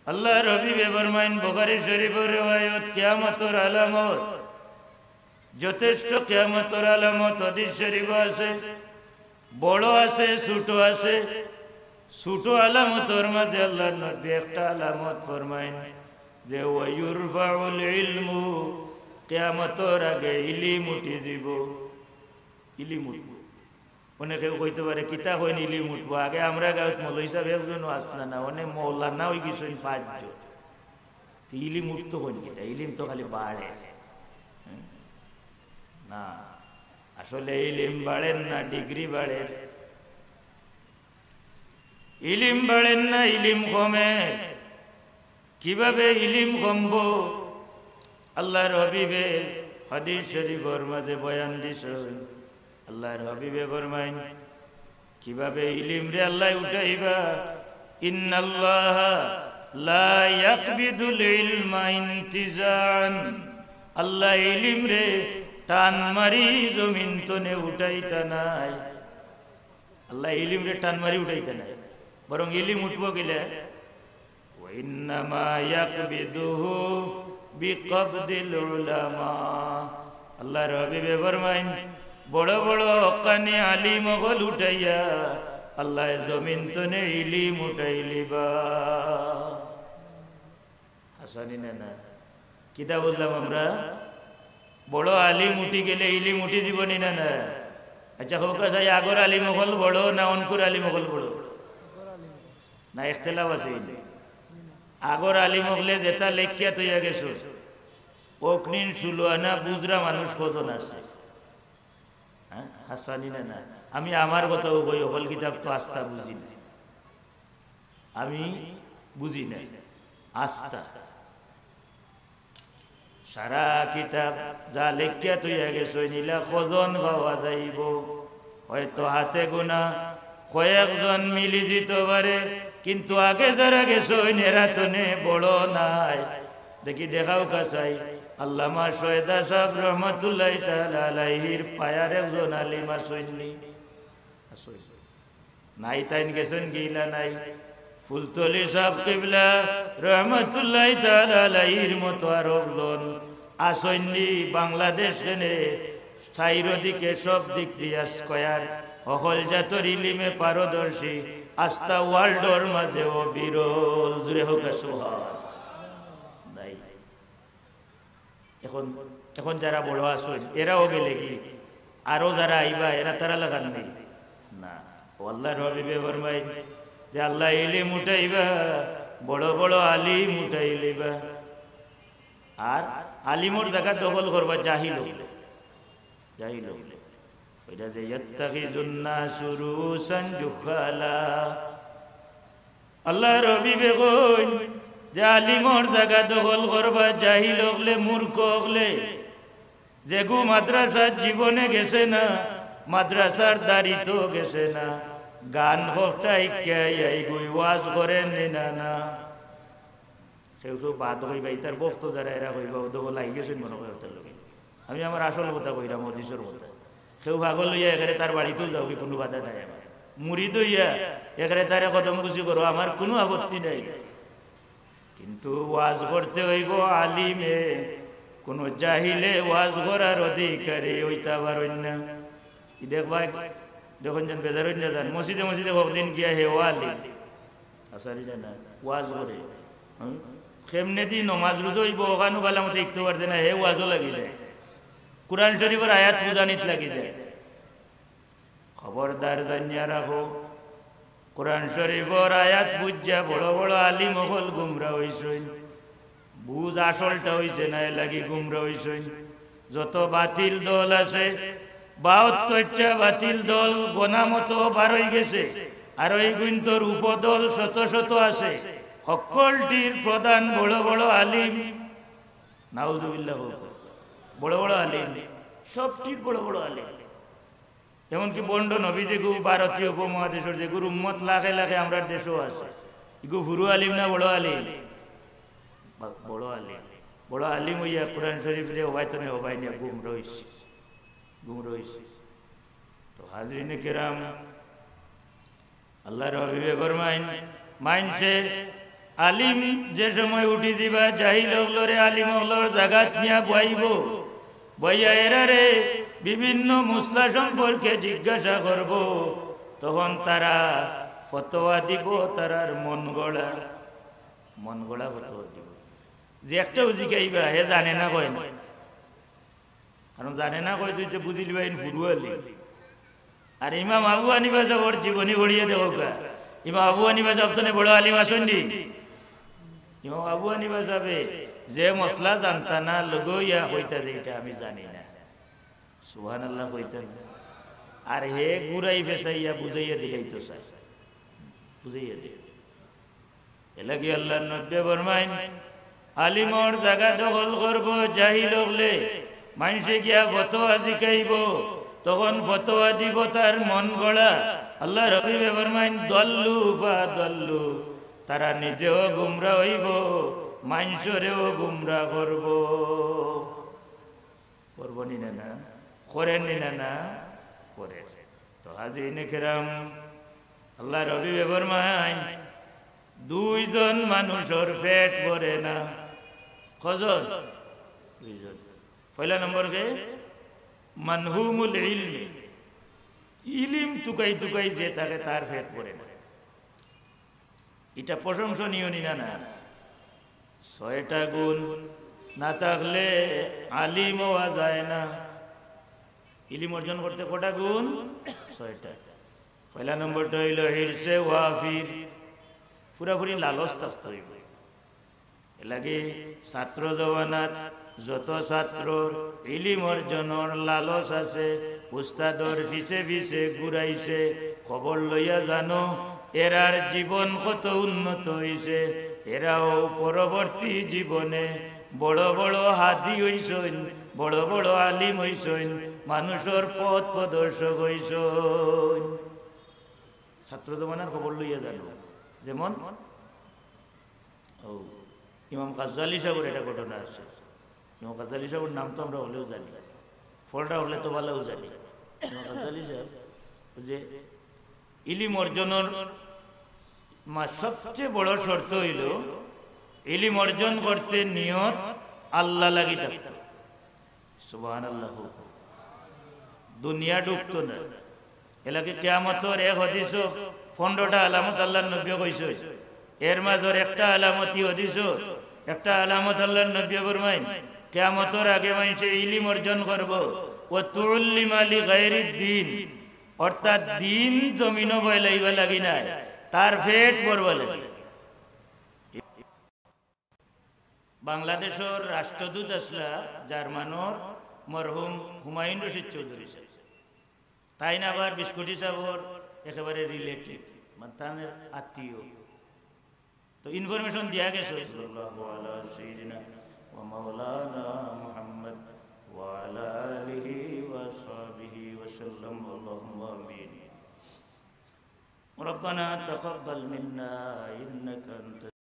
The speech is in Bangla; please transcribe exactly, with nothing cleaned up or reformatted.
আল্লাহর হাবিবে ফরমাইন বুখারী শরীফের riwayat কিয়ামতের আলামত যথেষ্ট কিয়ামতের আলামত হাদিস শরীফ আছে বড় আছে ছোট আছে ছোট আলামতের মাঝে আল্লাহর নবী একটা আলামত ফরমাইন যে ওয়ায়ুরফাউল ইলমু কিয়ামতের আগে ইলম উঠে যাব ইলম উঠব অনেকে কইতে পারে কিতা কইন ইলম উঠবো আগে আমরা গাঁত মৌলভী সাহেব একজনও আসলা না অনেক মৌলানা হয়ে গেছেন পাঁচজন ইলিম উঠতো কোন কিতা ইলিম তো খালি বাড়ে না আসলে ইলিম বাড়েন না ডিগ্রি বাড়ে ইলিম বাড়েন না ইলিম কমে কিভাবে ইলিম কমবো আল্লাহর হাবিবে হাদিস শরীফের মাঝে বয়ান দিছেন আল্লাহর হাবিবে ফরমাইন কিভাবে ইলিম রে আল্লাহ উঠাইবা ইন্নাল্লাহা লা ইয়াকবিদুল ইলমা ইনতিজান আল্লাহ ইলিম রে টান মারি জমিন তনে উঠাইতা নাই আল্লাহ ইলিম রে টান মারি উঠাইতা নাই বরং ইলিম উঠবো গেলে ওয়া ইন্নামা ইয়াকবিদুহু বিকবদিল উলামা আল্লাহর হাবিবে ফরমাইন বড় বড় কানে আলিম গল উঠাইয়া আল্লাহ জমিন তনে ইলিম উঠাইলিবা হাসানি না না কিতা বললাম আমরা বড় আলিম উঠি গেলে ইলিম উঠি দিবনি না না আচ্ছা হোক আছে আগর আলিম হল বড় না অনকুর আলিম হল বড় না ইখতিলাফ আছে আগর আলিম হলে যেটা লেখিয়া তৈয়া গেছো ওকনিন সুলুয়ানা বুজরা মানুষ কজন আছে হ্যাঁ হাসানি না না আমি আমার কথাও কই হল কিতাব তো আস্থা বুঝি না আমি বুঝি না আস্থা সারা কিতাব যা লেখিয়া তৈয়া গেছো নিলা কজন পাওয়া যাইব হয়তো হাতে গোনা কয়েকজন মিলি দিতে পারে কিন্তু আগে যারা গেছো এরা তো নে বড় নাই দেখি দেখাও কাছাই আল্লামা সৈয়দা সাহেব রহমতুল্লাহ তাআলা আলাইহির পায়ার একজন আলিম আসেননি নাই তাইন গেছেন গিলা নাই ফুলতলি সাহেব কিবলা রহমতুল্লাহ তাআলা আলাইহির মতো আর একজন আসেননি বাংলাদেশ কেনে স্থায়ীর দিকে সব দিক দিয়া স্কয়ার অকল জাতর ইলিমে পারদর্শী আস্থা ওয়ার্ল্ডর মাঝেও বিরল জুড়ে হোক সুবহান এখন এখন যারা বড় আসেন এরাও গেলে কি আরো যারা আইবা এরা তারা লাগান নেই না আল্লাহর হাবিবে ফরমাই যে আল্লাহ ইলিম উঠাইবা বড় বড় আলিম উঠাইলিবা আর আলিমর জায়গা দখল করবা জাহিল হইলে জাহিল হইলে ওইটা যে ইয়াত্তাখিজুন নাসু রুসান জুহালা আল্লাহর হাবিবে কইন যে আলিমর জায়গা দখল করবা জাহিল হলে মূর্খ হলে যে গু মাদ্রাসার জীবনে গেছে না মাদ্রাসার দাড়িতো গেছে না গান হটাই এই গুই ওয়াজ করেন না না কেউ কেউ বাদ হইবা ইতার বক্ত যারা এরা হইবা দখল লাগি গেছেন মনে করে তার লোকে আমি আমার আসল কথা কইলাম মদিসর কথা কেউ ভাগল লইয়া এখানে তার বাড়িতেও যাও কি কোনো বাধা নাই আমার মুড়ি দইয়া এখানে তারে কদম খুশি করো আমার কোনো আপত্তি নাই কিন্তু ওয়াজ করতে হইব আলিমে কোন জাহিলে ওয়াজ করার অধিকারী হইতে পারেন না দেখবা যখন যেন বেজার হইন যান মসজিদে মসজিদে কতদিন গিয়া হে ওয়ালি আসারি জানা ওয়াজ করে কেমনে দি নমাজ রোজা হইব ওখানে বালা মতো একটু পারছে না হে ওয়াজও লাগি যায় কুরআন শরীফের আয়াত বুঝানিত লাগি যায় খবরদার জানিয়া রাখো কুরআন শরীফের আয়াত বুঝা বড় বড় আলিম হল গুমরা হইছেন বুঝ আসলটা হইছে না লাগি গুমরা হইছেন যত বাতিল দল আছে বাহাত্তরটা বাতিল দল গোনা মতো বার হয়ে গেছে আর ওই গুন্তর উপদল শত শত আছে সকলটির প্রধান বড় বড় আলিম নাউজুবিল্লাহ বড় বড় আলিম সবটির বড় বড় আলিম এমনকি বন্ড নবী যেগু ভারতীয় উপমহাদেশের যেগুর উম্মত লাখে লাখে আমরা দেশও আছে এগু হুরু আলিম না বড় আলিম বড় আলিম বড় আলিম হইয়া কোরআন শরীফ রে হবাইতনে হবাই নিয়ে গুম রইছে গুম রইছে তো হাজরিনে কেরাম আল্লাহর হাবিবে ফরমাইন মাইনছে আলিম যে সময় উঠি দিবা জাহিল হগলরে আলিম হগলর জাগাত নিয়া বইব, বইয়া এরারে বিভিন্ন মুসলা সম্পর্কে জিজ্ঞাসা করব, তখন তারা ফতোয়া দিব, তারার মন গড়া মন গড়া ফতোয়া দিব। যে একটা জিজ্ঞাইবা হে জানে না কয় না, কারণ জানে না কয় তুই তো বুঝিলি বাইন ফুরুয়ালি। আর ইমাম আবু হানিফা সাহেবের জীবনী পড়িয়ে দেব কা, ইমাম আবু হানিফা সাহেব তো বড় আলিম আসেননি। ইমাম আবু হানিফা সাহেবে যে মশলা জানতা না লগইয়া কইতা যে এটা আমি জানি না, সুবহানাল্লাহ কইতেন। আর হে গুরাই ফেসাইয়া বুঝাইয়া দিলেই তো চাই, বুঝাইয়া দিল। এলাকি আল্লাহ নব্বে ফরমাইন আলিমর জায়গা দখল করব জাহিল হলে মানুষে গিয়া ফতোয়া জিকাইব, তখন ফতোয়া দিব তার মন গড়া। আল্লাহ রবি ফরমাইন দল্লু বা দল্লু, তারা নিজেও গুমরা হইব, মানুষরেও গুমরা করব। করব নি না না করেন নি না না করে। তো হাজিরিনে কেরাম, আল্লাহ রবি ফরমাইন দুইজন মানুষের পেট ভরে না। কজন? দুইজন। পয়লা নম্বর কে মানহুমুল ইলমি, ইলিম তুকাই তুকাই যে থাকে তার পেট ভরে না। এটা প্রশংসনীয় নিনা না। ছয়টা গুণ না থাকলে আলিম হওয়া যায় না। ইলিম অর্জন করতে কটা গুণ? ছয়টা। পয়লা নম্বরটা হইল হিরসে ওয়াফির, পুরাপুরি লালচ থাকতে হইব। এলাকি ছাত্র জওয়ানাত যত ছাত্র ইলিম অর্জনের লালচ আছে, উস্তাদর পিছে পিছে ঘুরাইছে, খবর লইয়া জানো এরার জীবন কত উন্নত হইছে, এরাও পরবর্তী জীবনে বড় বড় হাদি হইছেন, বড় বড় আলিম হইছেন, মানুষের পথ প্রদর্শক হইছেন। ছাত্র জওয়ানার খবর লইয়া জানো। যেমন ও ইমাম গাজ্জালি সাহেবের একটা ঘটনা আছে। ইমাম গাজ্জালি সাহেবের নাম তো আমরা হলেও জানি, ফলটা হলে তো ভালোও জানি। ইমাম গাজ্জালি সাহেব যে ইলিম অর্জনের মা সবচেয়ে বড় শর্ত হইল ইলিম অর্জন করতে নিয়ত আল্লাহ লাগি থাকত। সুবহানাল্লাহ। দুনিয়া ডুবতো না। এলাকে কিয়ামতর এক হাদিস পনেরোটা আলামত আল্লাহর নবী কইছে, এর মাঝের একটা আলামতি হাদিস, একটা আলামত আল্লাহর নবী ফরমাইন কিয়ামতর আগে মানুষ ইলম অর্জন করব, ও তুল্লিমা লিগাইরিদ দ্বীন, অর্থাৎ দ্বীন জমিনও বইলাইবা লাগি না, তার পেট ভরবা লাগে। বাংলাদেশের রাষ্ট্রদূত আসলা জার্মানোর মরহুম হুমায়ুন রশিদ চৌধুরী সাহেব, তাই না আবার বিস্কুটি সাহেবর একেবারে রিলেটিভ, মানে তার আত্মীয়। তো ইনফরমেশন দিয়া গেছে সাল্লাল্লাহু আলা সাইয়্যিদিনা ওয়া মাওলানা মুহাম্মদ ওয়া আলা আলিহি ওয়া সাহবিহি ওয়া সাল্লাম। আল্লাহুম্মা আমিন। রব্বানা তাকাব্বাল মিন্না ইন্নাকা আনতা